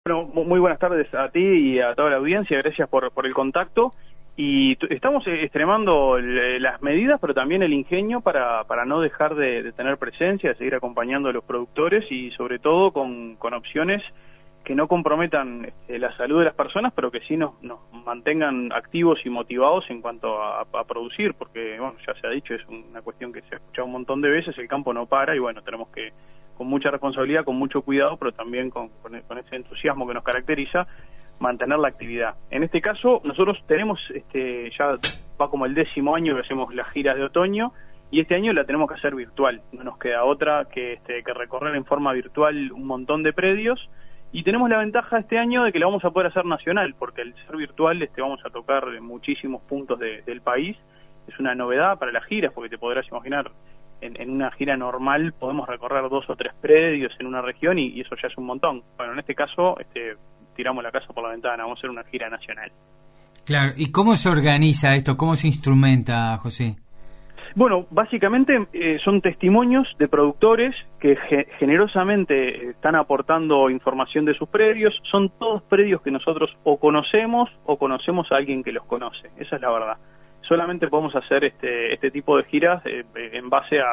Bueno, muy buenas tardes a ti y a toda la audiencia, gracias por el contacto. Y estamos extremando las medidas, pero también el ingenio para no dejar de tener presencia, de seguir acompañando a los productores y sobre todo con opciones que no comprometan la salud de las personas, pero que sí nos mantengan activos y motivados en cuanto a producir, porque bueno, ya se ha dicho, es una cuestión que se ha escuchado un montón de veces, el campo no para y bueno, tenemos que, con mucha responsabilidad, con mucho cuidado, pero también con ese entusiasmo que nos caracteriza, mantener la actividad. En este caso, nosotros tenemos, ya va como el 10º año que hacemos las giras de otoño, y este año la tenemos que hacer virtual, no nos queda otra que recorrer en forma virtual un montón de predios, y tenemos la ventaja este año de que la vamos a poder hacer nacional, porque al ser virtual vamos a tocar muchísimos puntos del país. Es una novedad para las giras, porque te podrás imaginar, en una gira normal podemos recorrer 2 o 3 predios en una región y eso ya es un montón. Bueno, en este caso tiramos la casa por la ventana, vamos a hacer una gira nacional. Claro, ¿y cómo se organiza esto? ¿Cómo se instrumenta, José? Bueno, básicamente son testimonios de productores que generosamente están aportando información de sus predios. Son todos predios que nosotros o conocemos a alguien que los conoce. Esa es la verdad. Solamente podemos hacer este tipo de giras en base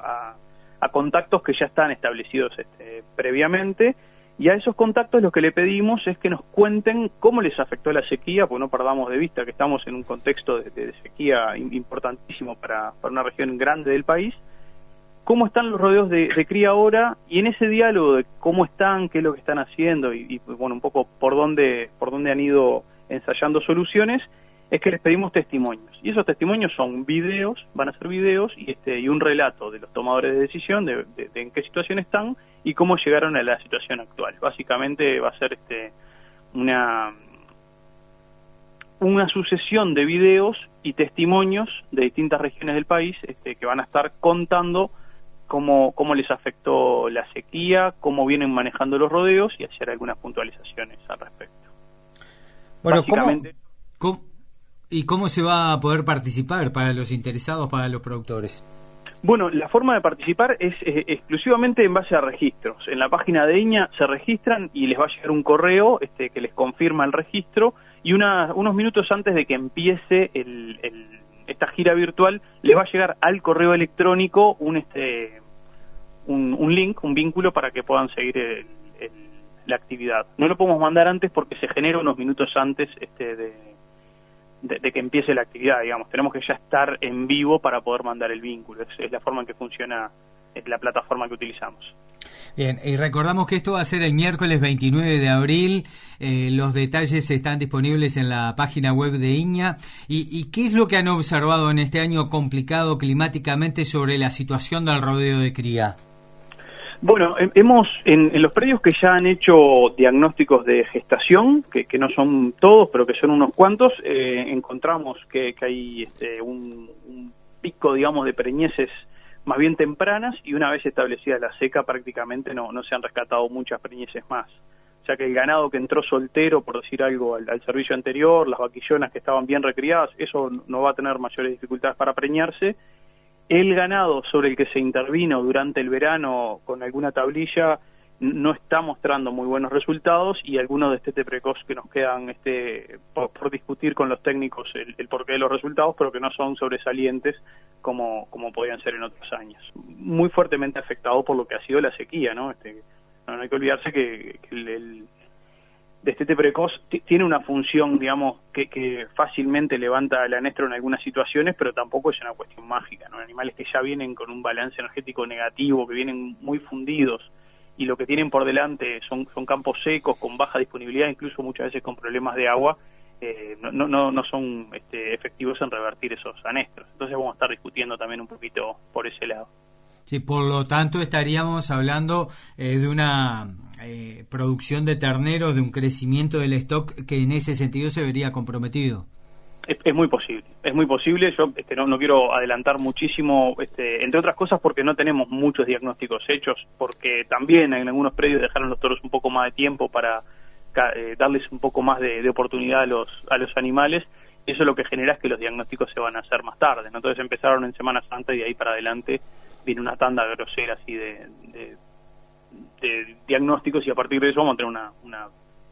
a contactos que ya están establecidos previamente. Y a esos contactos lo que le pedimos es que nos cuenten cómo les afectó la sequía, porque no perdamos de vista que estamos en un contexto de sequía importantísimo para una región grande del país, cómo están los rodeos de cría ahora, y en ese diálogo de cómo están, qué es lo que están haciendo y bueno, un poco por dónde han ido ensayando soluciones, es que les pedimos testimonios. Y esos testimonios son videos, van a ser videos y un relato de los tomadores de decisión, de en qué situación están y cómo llegaron a la situación actual. Básicamente va a ser una sucesión de videos y testimonios de distintas regiones del país que van a estar contando cómo les afectó la sequía, cómo vienen manejando los rodeos y hacer algunas puntualizaciones al respecto. Bueno, ¿y cómo se va a poder participar para los interesados, para los productores? Bueno, la forma de participar es exclusivamente en base a registros. En la página de INAH se registran y les va a llegar un correo que les confirma el registro, y unos minutos antes de que empiece esta gira virtual les va a llegar al correo electrónico un link, un vínculo para que puedan seguir la actividad. No lo podemos mandar antes porque se genera unos minutos antes de que empiece la actividad, digamos. Tenemos que ya estar en vivo para poder mandar el vínculo. Es la forma en que funciona la plataforma que utilizamos. Bien, y recordamos que esto va a ser el miércoles 29 de abril. Los detalles están disponibles en la página web de INAH. ¿Y qué es lo que han observado en este año complicado climáticamente sobre la situación del rodeo de cría? Bueno, hemos en los predios que ya han hecho diagnósticos de gestación, que no son todos, pero que son unos cuantos, encontramos que hay un pico, digamos, de preñeces más bien tempranas, y una vez establecida la seca prácticamente no se han rescatado muchas preñeces más. O sea que el ganado que entró soltero, por decir algo, al servicio anterior, las vaquillonas que estaban bien recriadas, eso no va a tener mayores dificultades para preñarse. El ganado sobre el que se intervino durante el verano con alguna tablilla no está mostrando muy buenos resultados, y algunos de destete precoz que nos quedan por discutir con los técnicos el porqué de los resultados, pero que no son sobresalientes como podían ser en otros años. Muy fuertemente afectado por lo que ha sido la sequía, ¿no? No hay que olvidarse que el destete precoz tiene una función, digamos, que fácilmente levanta la anestra en algunas situaciones, pero tampoco es una cuestión mágica, ¿no? Animales que ya vienen con un balance energético negativo, que vienen muy fundidos, y lo que tienen por delante son campos secos, con baja disponibilidad, incluso muchas veces con problemas de agua, no son efectivos en revertir esos anestros. Entonces vamos a estar discutiendo también un poquito por ese lado. Sí, por lo tanto estaríamos hablando de una producción de terneros, de un crecimiento del stock que en ese sentido se vería comprometido. Es muy posible. Yo no quiero adelantar muchísimo, entre otras cosas porque no tenemos muchos diagnósticos hechos, porque también en algunos predios dejaron los toros un poco más de tiempo para darles un poco más de oportunidad a los animales. Eso lo que genera es que los diagnósticos se van a hacer más tarde, ¿no? Entonces empezaron en Semana Santa y de ahí para adelante viene una tanda grosera así de diagnósticos, y a partir de eso vamos a tener una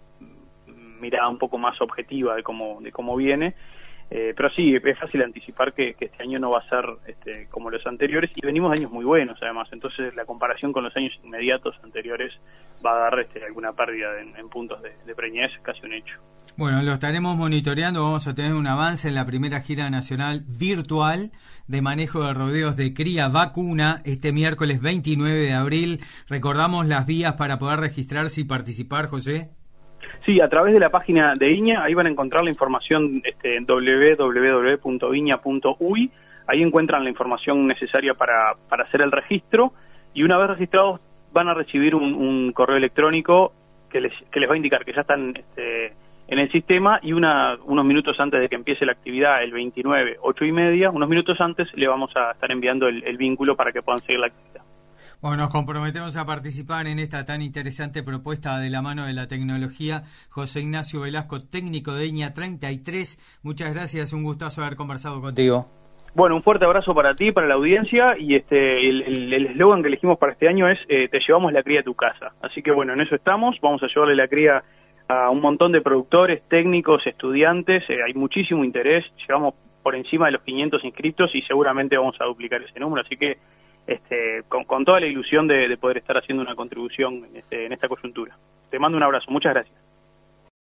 mirada un poco más objetiva de cómo viene. Pero sí, es fácil anticipar que este año no va a ser como los anteriores, y venimos de años muy buenos además, entonces la comparación con los años inmediatos anteriores va a dar alguna pérdida en puntos de preñez, casi un hecho. Bueno, lo estaremos monitoreando, vamos a tener un avance en la primera gira nacional virtual de manejo de rodeos de cría vacuna este miércoles 29 de abril. Recordamos las vías para poder registrarse y participar, José. Sí, a través de la página de INIA, ahí van a encontrar la información en www.iña.uy. Ahí encuentran la información necesaria para hacer el registro, y una vez registrados van a recibir un correo electrónico que les va a indicar que ya están en el sistema, y unos minutos antes de que empiece la actividad, el 29, 8:30, unos minutos antes le vamos a estar enviando el vínculo para que puedan seguir la actividad. Bueno, nos comprometemos a participar en esta tan interesante propuesta de la mano de la tecnología. José Ignacio Velasco, técnico de INIA 33, muchas gracias, un gustazo haber conversado contigo. Bueno, un fuerte abrazo para ti, para la audiencia, y el eslogan que elegimos para este año es te llevamos la cría a tu casa. Así que bueno, en eso estamos, vamos a llevarle la cría a un montón de productores, técnicos, estudiantes, hay muchísimo interés, llegamos por encima de los 500 inscritos y seguramente vamos a duplicar ese número, así que con toda la ilusión de poder estar haciendo una contribución en esta coyuntura. Te mando un abrazo, muchas gracias.